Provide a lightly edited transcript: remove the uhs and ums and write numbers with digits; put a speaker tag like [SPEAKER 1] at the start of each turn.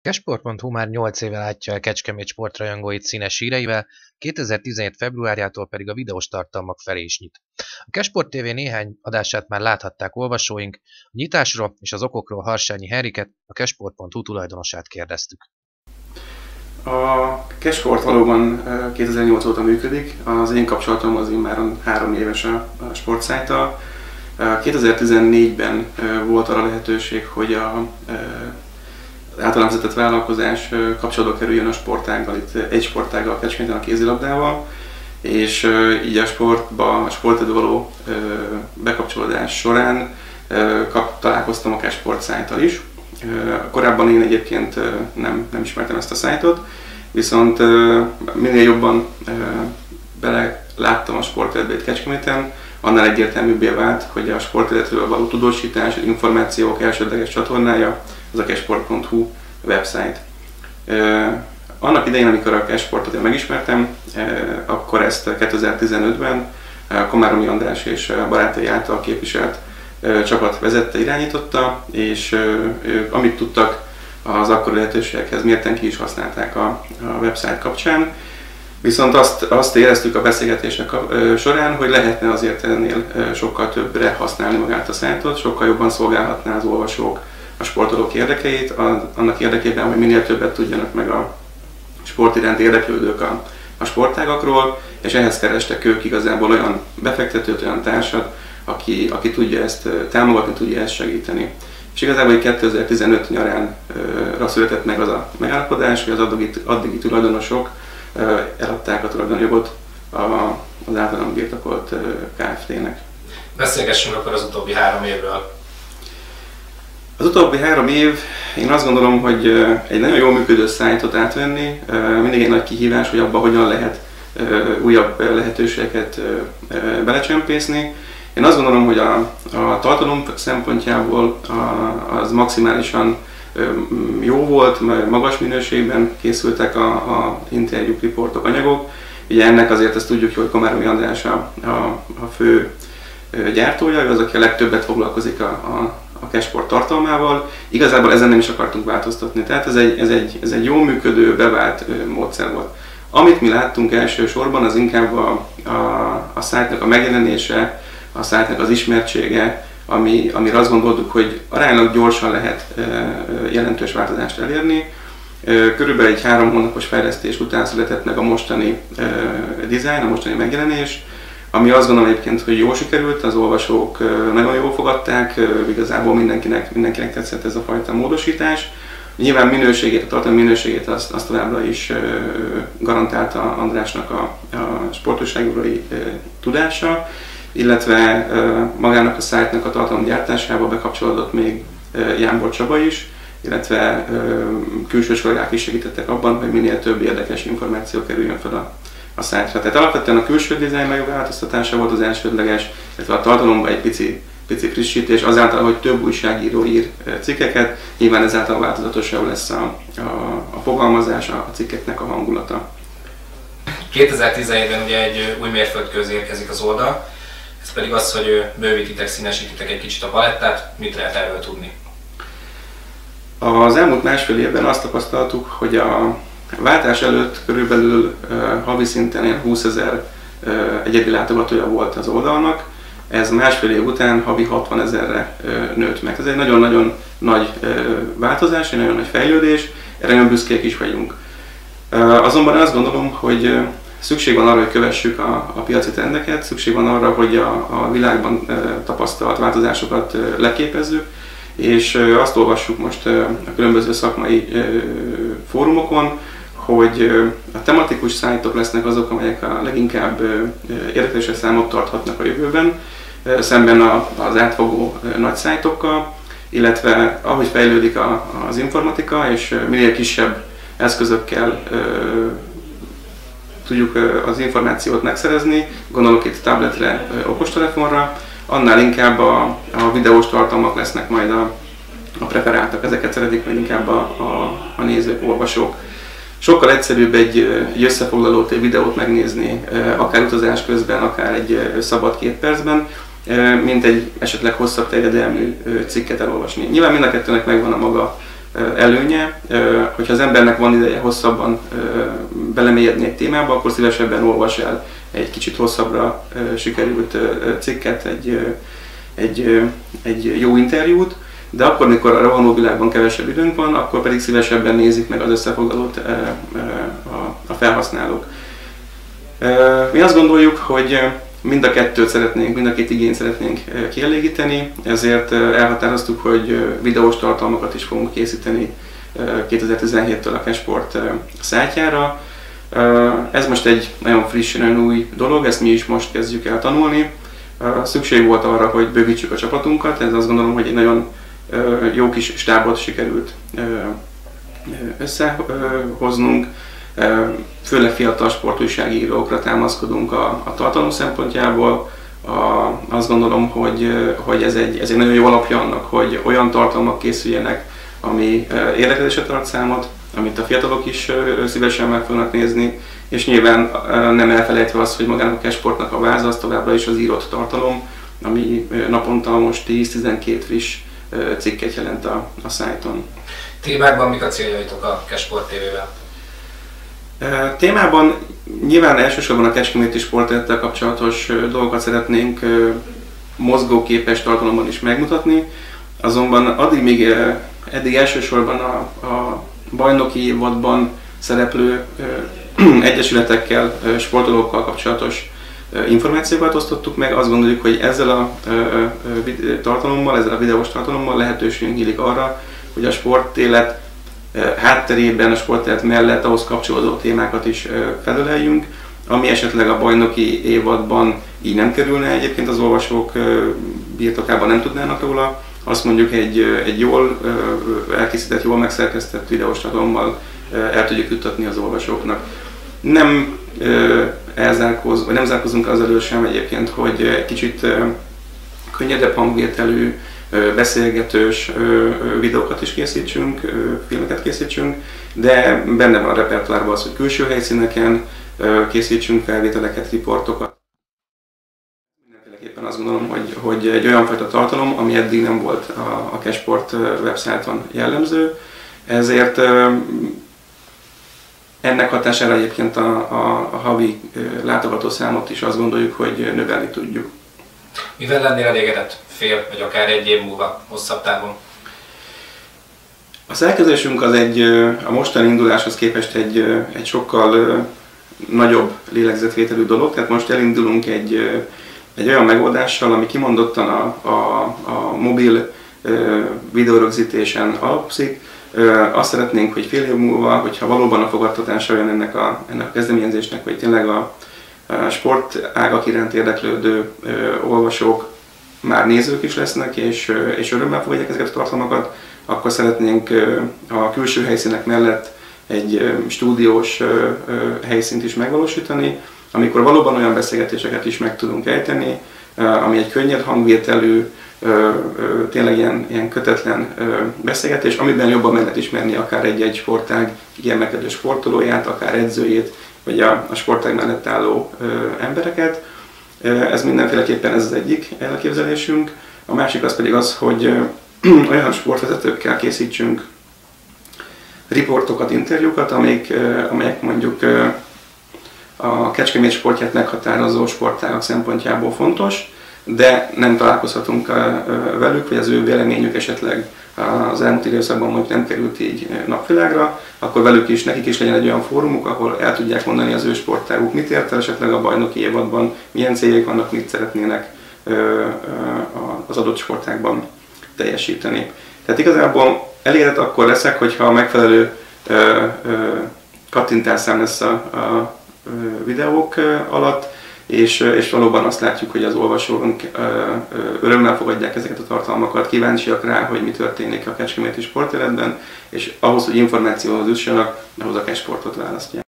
[SPEAKER 1] Kesport.hu már 8 éve látja el Kecskemét sportrajongóit színes híreivel, 2017. februárjától pedig a videós tartalmak felé is nyit. A Kesport TV néhány adását már láthatták olvasóink, a nyitásról és az okokról Harsányi Henriket, a Kesport.hu tulajdonosát kérdeztük.
[SPEAKER 2] A Kesport valóban 2008 óta működik, az én kapcsolatom az immáron 3 éves a sportszájttal. 2014-ben volt arra lehetőség, hogy az általam vezetett vállalkozás kapcsolatba kerüljön a sportággal, itt egy sportággal, Kecskeméten a kézilabdával, és így a sportedbe való bekapcsolódás során találkoztam a Kesport szájttal is. Korábban én egyébként nem ismertem ezt a szájtot, viszont minél jobban beleláttam a sportéletbe itt Kecskeméten, annál egyértelműbbé vált, hogy a sportéletről való tudósítás, információk elsődleges csatornája az a kesport.hu website. Annak idején, amikor a Kesportot én megismertem, akkor ezt 2015-ben Komáromi András és barátai által képviselt csapat vezette, irányította, és ők amit tudtak az akkori lehetőségekhez mérten ki is használták a website kapcsán. Viszont azt éreztük a beszélgetések során, hogy lehetne azért ennél sokkal többre használni magát a szájtot, sokkal jobban szolgálhatná az olvasók a sportolók érdekeit, annak érdekében, hogy minél többet tudjanak meg a sport iránt érdeklődők a sportágakról, és ehhez kerestek ők igazából olyan befektetőt, olyan társat, aki tudja ezt támogatni, tudja ezt segíteni. És igazából 2015 nyarán született meg az a megállapodás, hogy az addigi tulajdonosok eladták a tulajdonjogot az általam birtokolt Kft-nek.
[SPEAKER 3] Beszélgessünk akkor az utóbbi 3 évről.
[SPEAKER 2] Az utóbbi 3 év, én azt gondolom, hogy egy nagyon jól működő szájtot átvenni, mindig egy nagy kihívás, hogy abban hogyan lehet újabb lehetőségeket belecsempészni. Én azt gondolom, hogy a tartalom szempontjából az maximálisan jó volt, magas minőségben készültek a interjúk, riportok, anyagok. Ugye ennek azért ezt tudjuk, hogy Komáromi András a fő gyártója, ő az, aki a legtöbbet foglalkozik a Kesport tartalmával. Igazából ezen nem is akartunk változtatni, tehát ez egy jól működő, bevált módszer volt. Amit mi láttunk elsősorban, az inkább a szájtnak a megjelenése, a szájtnak az ismertsége, amire azt gondoltuk, hogy aránylag gyorsan lehet jelentős változást elérni. Körülbelül egy 3 hónapos fejlesztés után született meg a mostani design, a mostani megjelenés, ami azt gondolom egyébként, hogy jól sikerült, az olvasók nagyon jól fogadták, igazából mindenkinek tetszett ez a fajta módosítás. Nyilván a tartalmi minőségét azt továbbra is garantálta Andrásnak a sportújságírói tudása, illetve magának a szájtnak a tartalomgyártásába bekapcsolódott még Jámbor Csaba is, illetve külsős kollégák is segítettek abban, hogy minél több érdekes információ kerüljön fel a szájtra. Tehát alapvetően a külső dizájn megváltoztatása volt az elsődleges, illetve a tartalomban egy pici frissítés, azáltal, hogy több újságíró ír cikkeket, nyilván ezáltal változatosabb lesz a fogalmazás, a cikkeknek a hangulata.
[SPEAKER 3] 2017-ben ugye egy új mérföldkőhöz érkezik az oldal, ez pedig az, hogy bővítitek, színesítitek egy kicsit a palettát. Mit lehet erről tudni?
[SPEAKER 2] Az elmúlt másfél évben azt tapasztaltuk, hogy a váltás előtt körülbelül havi szinten ilyen 20 000 egyedi látogatója volt az oldalnak, ez másfél év után havi 60 000-re nőtt meg. Ez egy nagyon-nagyon nagy változás, egy nagyon nagy fejlődés, erre nagyon büszkék is vagyunk. Azonban azt gondolom, hogy szükség van arra, hogy kövessük a piaci trendeket, szükség van arra, hogy a világban tapasztalt változásokat leképezzük, és azt olvassuk most a különböző szakmai fórumokon, hogy a tematikus szájtok lesznek azok, amelyek a leginkább érdekesebb számot tarthatnak a jövőben, szemben az átfogó nagy szájtokkal, illetve ahogy fejlődik az informatika, és minél kisebb eszközökkel tudjuk az információt megszerezni, gondolok itt tabletre, okostelefonra, annál inkább a videós tartalmak lesznek majd a preferáltak, ezeket szeretik majd inkább a nézők, olvasók. Sokkal egyszerűbb egy összefoglalót, egy videót megnézni, akár utazás közben, akár egy szabad 2 percben, mint egy esetleg hosszabb terjedelmű cikket elolvasni. Nyilván mind a kettőnek megvan a maga előnye, hogyha az embernek van ideje hosszabban belemélyedni egy témába, akkor szívesebben olvas el egy kicsit hosszabbra sikerült cikket, egy jó interjút, de akkor, amikor a rohanó világban kevesebb időnk van, akkor pedig szívesebben nézik meg az összefoglalót a felhasználók. Mi azt gondoljuk, hogy mind a két igényt szeretnénk kielégíteni, ezért elhatároztuk, hogy videós tartalmakat is fogunk készíteni 2017-től a Cashport szájtjára. Ez most egy nagyon friss, nagyon új dolog, ezt mi is most kezdjük el tanulni. Szükség volt arra, hogy bővítsük a csapatunkat, ez azt gondolom, hogy egy nagyon jó kis stábot sikerült összehoznunk. Főleg fiatal sportújságírókra támaszkodunk a tartalom szempontjából. Azt gondolom, hogy ez egy nagyon jó alapja annak, hogy olyan tartalmak készüljenek, ami érdeklődésre tart számot, amit a fiatalok is szívesen meg fognak nézni, és nyilván nem elfelejtve az, hogy magának a Cashportnak a váza az továbbra is az írott tartalom, ami naponta most 10-12 friss cikket jelent a szájton.
[SPEAKER 3] Témákban mik a céljaitok a Cashport TV-vel?
[SPEAKER 2] Témában nyilván elsősorban a kecskeméti sportterülettel kapcsolatos dolgokat szeretnénk mozgóképes tartalomban is megmutatni, azonban eddig elsősorban a bajnoki évadban szereplő egyesületekkel, sportolókkal kapcsolatos információkat osztottuk meg. Azt gondoljuk, hogy ezzel a tartalommal, ezzel a videós tartalommal lehetőségünk nyílik arra, hogy a sportélet hátterében, a sportélet mellett ahhoz kapcsolódó témákat is felöleljünk, ami esetleg a bajnoki évadban így nem kerülne, egyébként az olvasók birtokában nem tudnának róla. Azt mondjuk egy jól elkészített, jól megszerkesztett videós tartalommal el tudjuk juttatni az olvasóknak. Nem zárkózunk az elő sem egyébként, hogy egy kicsit könnyedebb hangvételű, beszélgetős videókat is készítsünk, filmeket készítsünk, de benne van a repertoárban az, hogy külső helyszíneken készítsünk felvételeket, riportokat. Mindenféleképpen azt gondolom, hogy egy olyan fajta tartalom, ami eddig nem volt a Cashport websájton jellemző, ezért ennek hatására egyébként a havi látogatószámot is azt gondoljuk, hogy növelni tudjuk.
[SPEAKER 3] Mivel lennél elégedett fél, vagy akár egy év múlva, hosszabb távon?
[SPEAKER 2] A szerkezésünk az a mostani induláshoz képest egy sokkal nagyobb lélegzetvételű dolog, tehát most elindulunk egy olyan megoldással, ami kimondottan a mobil videórögzítésen alapszik. Azt szeretnénk, hogy fél év múlva, hogyha valóban a fogadtatása olyan ennek a kezdeményezésnek, hogy tényleg a sportágak iránt érdeklődő olvasók már nézők is lesznek, és örömmel fogadják ezeket a tartalmakat, akkor szeretnénk a külső helyszínek mellett egy stúdiós helyszínt is megvalósítani, amikor valóban olyan beszélgetéseket is meg tudunk ejteni, ami egy könnyed hangvételű, tényleg ilyen kötetlen beszélgetés, amiben jobban meg lehet ismerni akár egy sportág kiemelkedő sportolóját, akár edzőjét, vagy a sportág mellett álló embereket. Ez mindenféleképpen ez az egyik elképzelésünk. A másik az pedig az, hogy olyan sportvezetőkkel készítsünk riportokat, interjúkat, amelyek mondjuk a Kecskemét sportját meghatározó sportágak szempontjából fontos, de nem találkozhatunk velük, vagy az ő véleményük esetleg az elmúlt időszakban mondjuk nem került így napvilágra, akkor nekik is legyen egy olyan fórumuk, ahol el tudják mondani az ő sportáguk, mit ért el esetleg a bajnoki évadban, milyen céljaik vannak, mit szeretnének az adott sportágban teljesíteni. Tehát igazából elégedett akkor leszek, hogyha a megfelelő kattintásszám lesz a videók alatt, és valóban azt látjuk, hogy az olvasók örömmel fogadják ezeket a tartalmakat, kíváncsiak rá, hogy mi történik a kecskeméti sportéletben, és ahhoz, hogy információhoz jussanak, ahhoz a Cashportot választják.